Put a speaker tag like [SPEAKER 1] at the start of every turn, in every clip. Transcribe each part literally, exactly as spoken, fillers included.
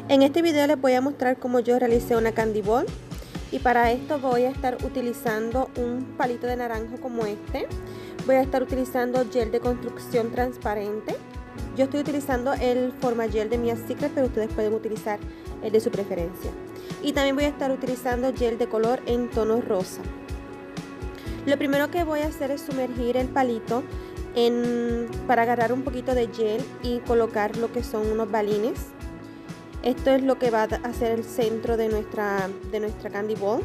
[SPEAKER 1] En este video les voy a mostrar cómo yo realicé una candy ball, y para esto voy a estar utilizando un palito de naranjo como este. Voy a estar utilizando gel de construcción transparente. Yo estoy utilizando el Forma Gel de Mia Secret, pero ustedes pueden utilizar el de su preferencia. Y también voy a estar utilizando gel de color en tono rosa. Lo primero que voy a hacer es sumergir el palito en, para agarrar un poquito de gel y colocar lo que son unos balines. Esto es lo que va a ser el centro de nuestra, de nuestra candy ball.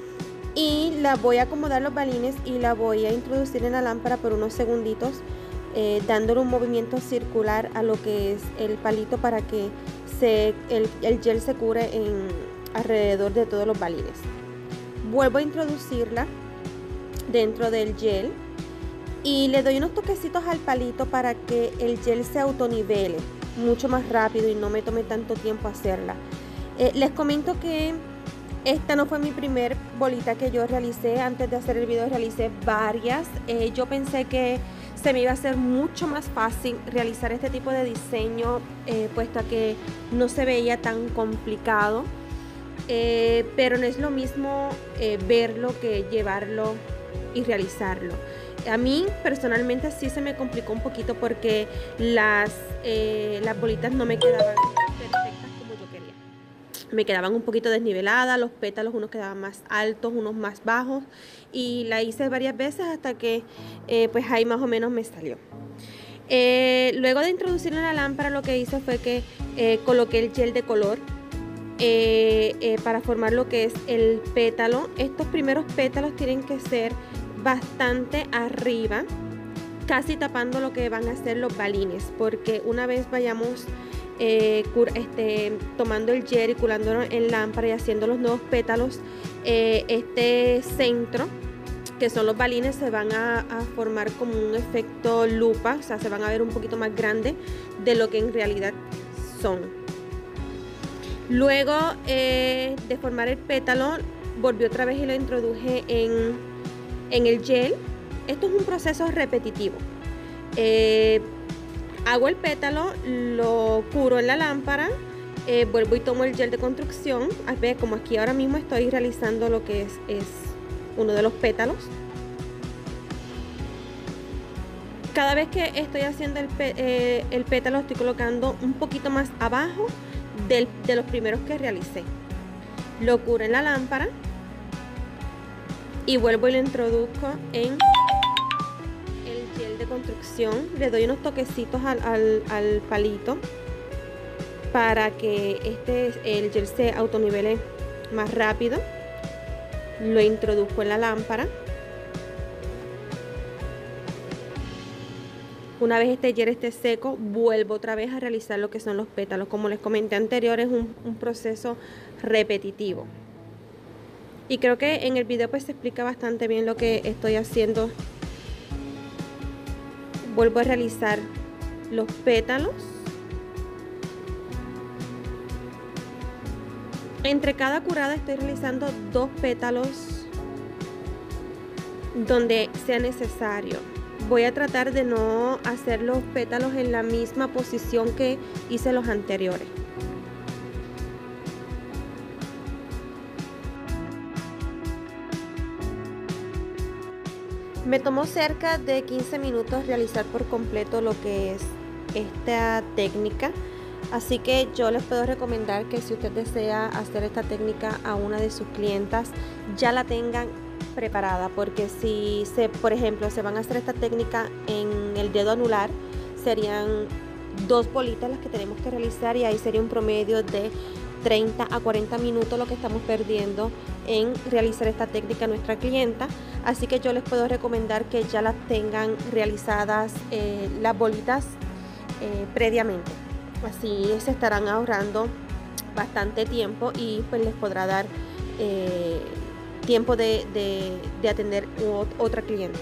[SPEAKER 1] Y la voy a acomodar los balines y la voy a introducir en la lámpara por unos segunditos, eh, dándole un movimiento circular a lo que es el palito para que se, el, el gel se cure en, alrededor de todos los balines. Vuelvo a introducirla dentro del gel y le doy unos toquecitos al palito para que el gel se autonivele mucho más rápido y no me tome tanto tiempo hacerla. Eh, les comento que esta no fue mi primer bolita que yo realicé. Antes de hacer el video realicé varias. Eh, yo pensé que se me iba a hacer mucho más fácil realizar este tipo de diseño, eh, puesto a que no se veía tan complicado. Eh, pero no es lo mismo eh, verlo que llevarlo y realizarlo. A mí personalmente sí se me complicó un poquito porque las, eh, las bolitas no me quedaban perfectas como yo quería. Me quedaban un poquito desniveladas, los pétalos unos quedaban más altos, unos más bajos, y la hice varias veces hasta que eh, pues ahí más o menos me salió. Eh, luego de introducirla en la lámpara, lo que hice fue que eh, coloqué el gel de color eh, eh, para formar lo que es el pétalo. Estos primeros pétalos tienen que ser bastante arriba, casi tapando lo que van a ser los balines, porque una vez vayamos eh, este, tomando el gel y curándolo en lámpara y haciendo los nuevos pétalos, eh, este centro, que son los balines, se van a, a formar como un efecto lupa, o sea, se van a ver un poquito más grandes de lo que en realidad son. Luego eh, de formar el pétalo, volví otra vez y lo introduje en en el gel. Esto es un proceso repetitivo. Eh, hago el pétalo, lo curo en la lámpara, eh, vuelvo y tomo el gel de construcción. A ver, como aquí ahora mismo estoy realizando lo que es, es uno de los pétalos. Cada vez que estoy haciendo el, eh, el pétalo, estoy colocando un poquito más abajo del, de los primeros que realicé. Lo curo en la lámpara y vuelvo y lo introduzco en el gel de construcción. Le doy unos toquecitos al, al, al palito para que este, el gel se autonivele más rápido. Lo introduzco en la lámpara. Una vez este gel esté seco, vuelvo otra vez a realizar lo que son los pétalos. Como les comenté anterior, es un, un proceso repetitivo. Y creo que en el video pues se explica bastante bien lo que estoy haciendo. Vuelvo a realizar los pétalos. Entre cada curada estoy realizando dos pétalos donde sea necesario. Voy a tratar de no hacer los pétalos en la misma posición que hice los anteriores. Me tomó cerca de quince minutos realizar por completo lo que es esta técnica, así que yo les puedo recomendar que si usted desea hacer esta técnica a una de sus clientas, ya la tengan preparada, porque si se, por ejemplo, se van a hacer esta técnica en el dedo anular, serían dos bolitas las que tenemos que realizar y ahí sería un promedio de treinta a cuarenta minutos lo que estamos perdiendo en realizar esta técnica a nuestra clienta. Así que yo les puedo recomendar que ya las tengan realizadas eh, las bolitas eh, previamente. Así se estarán ahorrando bastante tiempo y pues les podrá dar eh, tiempo de, de, de atender otra clienta.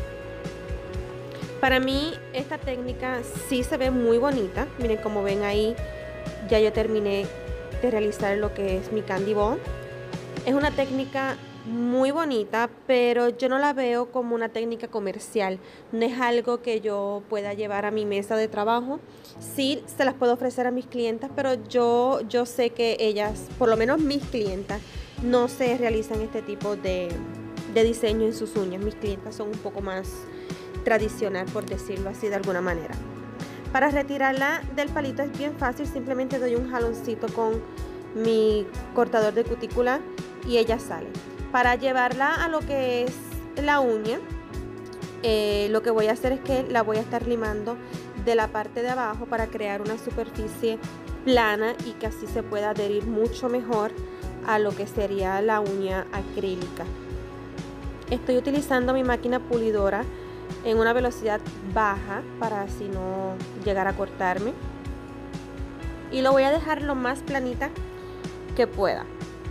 [SPEAKER 1] Para mí esta técnica sí se ve muy bonita. Miren, como ven ahí, ya yo terminé de realizar lo que es mi candy ball. Es una técnica muy bonita, pero yo no la veo como una técnica comercial. No es algo que yo pueda llevar a mi mesa de trabajo. Sí, se las puedo ofrecer a mis clientas, pero yo, yo sé que ellas, por lo menos mis clientas, no se realizan este tipo de, de diseño en sus uñas. Mis clientas son un poco más tradicional, por decirlo así de alguna manera. Para retirarla del palito es bien fácil, simplemente doy un jaloncito con mi cortador de cutícula y ella sale. Para llevarla a lo que es la uña, eh, lo que voy a hacer es que la voy a estar limando de la parte de abajo para crear una superficie plana y que así se pueda adherir mucho mejor a lo que sería la uña acrílica. Estoy utilizando mi máquina pulidora en una velocidad baja para así no llegar a cortarme, y lo voy a dejar lo más planita que pueda.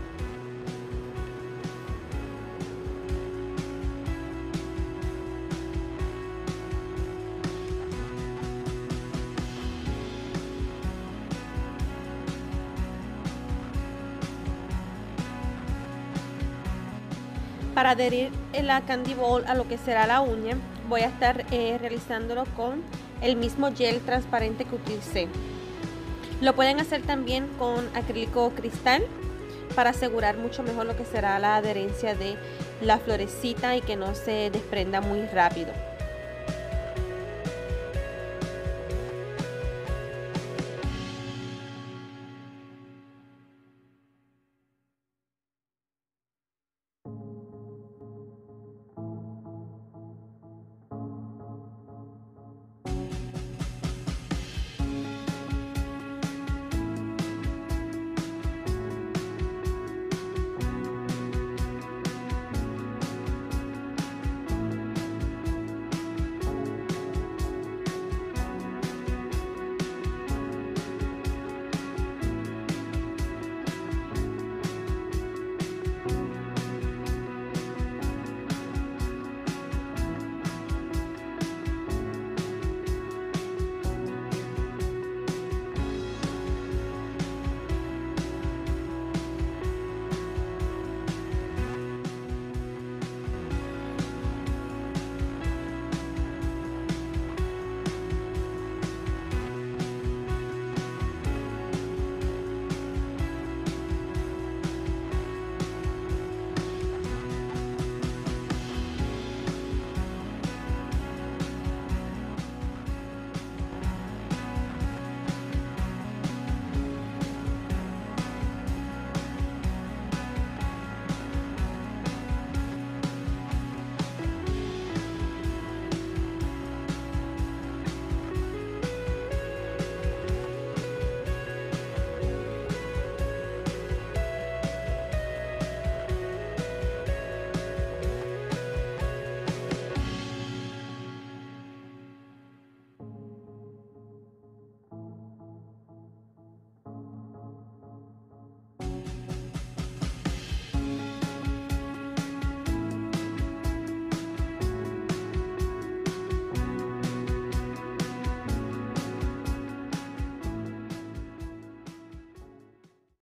[SPEAKER 1] Para adherir la candy ball a lo que será la uña, voy a estar eh, realizándolo con el mismo gel transparente que utilicé. Lo pueden hacer también con acrílico cristal para asegurar mucho mejor lo que será la adherencia de la florecita y que no se desprenda muy rápido.